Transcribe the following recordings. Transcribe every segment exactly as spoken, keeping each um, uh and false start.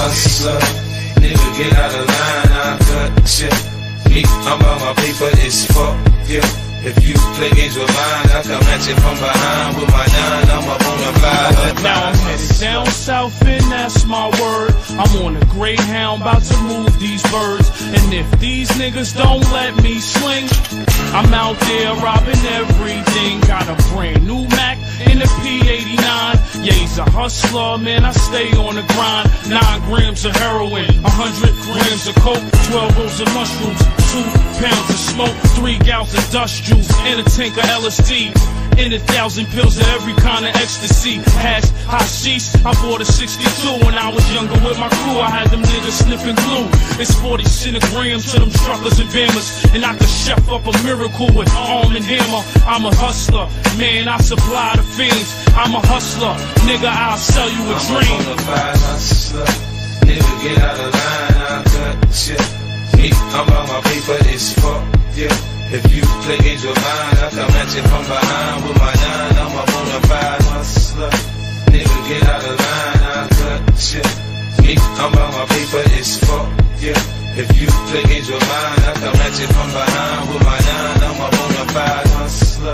hustler. Nigga, get out of line, I cut ya. Me, I'm about my paper, it's fuck ya. If you play games with mine, I come at you from behind with my nine. I'm a bona fide. Now I'm headed down south and that's my word. I'm on a Greyhound, about to move these birds. And if these niggas don't let me swing, I'm out there robbing everything. Got a brand new Mac in a P eighty-nine. Yeah, he's a hustler, man, I stay on the grind. Nine grams of heroin, a hundred grams of coke, twelve rolls of mushrooms, two pounds of smoke, three gallons of dust juice, and a tank of L S D, and a thousand pills of every kind of ecstasy. Hash, hashish, I bought a sixty-two when I was younger with my crew. I had them niggas sniffing glue. It's forty centigrams to them truckers and bammers, and I could chef up a miracle with arm and hammer. I'm a hustler, man, I supply the fiends. I'm a hustler, nigga, I'll sell you a I'm dream. I'm a bona fide hustler. Nigga, get out of line, I cut ya. Me, I'm about my paper, it's fuck ya. If you play games with mine, I come at you from behind with my nine. I'm a bona fide hustler. Nigga, get out of line, I cut ya. Me, I'm about my paper, it's fuck ya. If you play games with mine, I come at you from behind with my nine. I'm a bona fide hustler.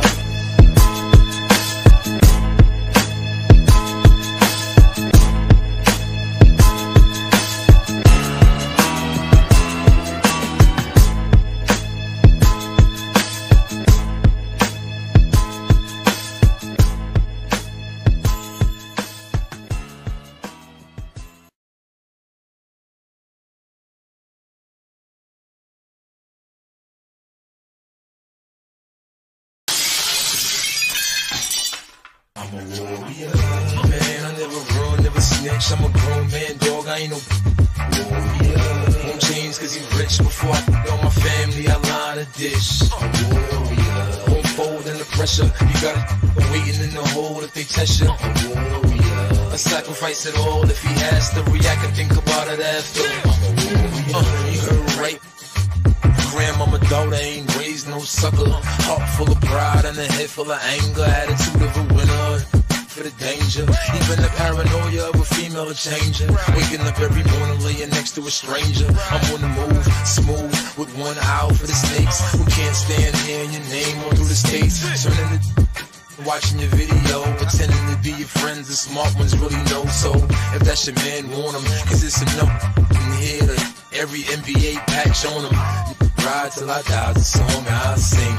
I'm a warrior, man, I never run, never snitch. I'm a grown man, dog, I ain't no warrior. Won't change cause he rich. Before I put on my family, I line a dish. A warrior, won't fold under pressure. You got it waiting in the hole if they test you. A warrior, a sacrifice at all. If he has to react and think about it after. I'm a warrior, uh, you heard right. Grandmama daughter ain't raised no sucker. Heart full of pride and a head full of anger. Attitude of a winner for the danger. Even the paranoia of a female changer. Waking up every morning laying next to a stranger. I'm on the move, smooth, with one eye for the snakes. Who can't stand hearing your name all through the states. Turning the watching your video, pretending to be your friends. The smart ones really know. So if that's your man, warn him. Cause it's enough in here to every N B A patch on him. Ride till I die, the song I sing.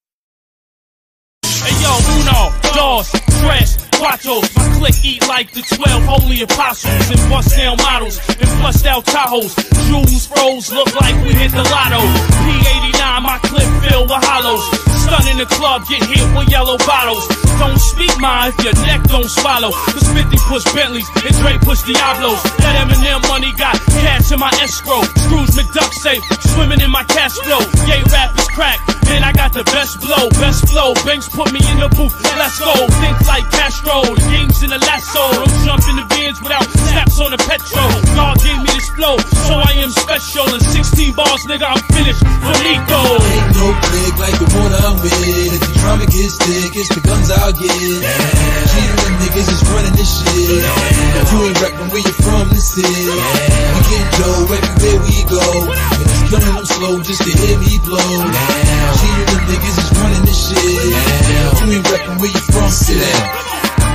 Hey yo, uno, dos, tres, cuatro. My clique eat like the twelve holy apostles and bust down models and bust out Tahoes. Jewels froze, look like we hit the lotto. P eighty-nine, my clip filled with hollows. Stun in the club, get hit with yellow bottles. Don't speak mine if your neck don't swallow. Cause fifty push Bentleys and Dre push Diablos. That Eminem money got cash in my escrow. Scrooge McDuck safe, swimming in my cash flow. Yay, rap is crack, man, I got the best blow, best flow. Banks put me in the booth, let's go. Think like Castro, the game's in the lasso. Don't jump in the bins without snaps on the petrol. God gave me this flow, so I am special. In sixteen bars, nigga, I'm finished. Finito. Ain't no click like the one I'm with. If the drama gets thick, it's the guns I'll get. Cheating them niggas is running this shit. If you ain't reppin' where you from, this is. We get dough everywhere we go. And it's killing them slow just to hear me blow. Cheating them niggas is running this shit. If you ain't reppin' where you from, sit down.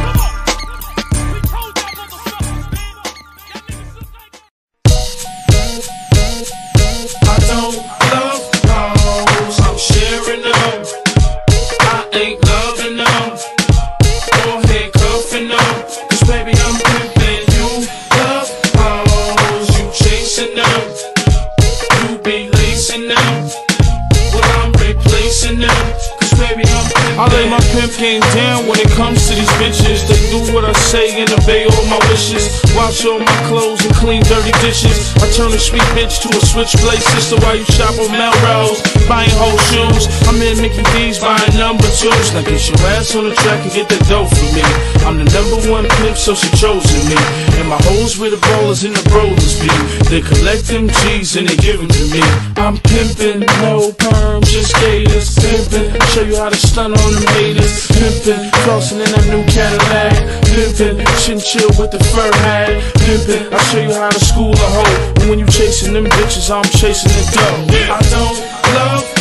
I don't love hoes, I'm sharing them. I ain't loving them or handcuffing them. Cause baby, I'm pimping. You love hoes, you chasing them. You be lacing them, well I'm replacing them. Cause baby, I'm pimping. I lay my pimp game down when it comes to these bitches. They do what I say and obey all my wishes. Wash all my clothes and clean dirty dishes. I turn a sweet bitch to a switchblade sister while you shop on Melrose, buying whole shoes. I'm in Mickey D's buying number twos. Now get your ass on the track and get that dough for me. I'm the number one pimp, so she chosen me. And my hoes with the ballers and the brothers be. They collect them G's and they give them to me. I'm pimpin', no perm, just gators. Pimpin', show you how to stun on them haters. Pimpin', crossing in a new Cadillac. Pimpin', chinchill with the fur hat. Pimpin', I'll show you how to school a hoe. And when you chasing them bitches, I'm chasing the dough. I don't love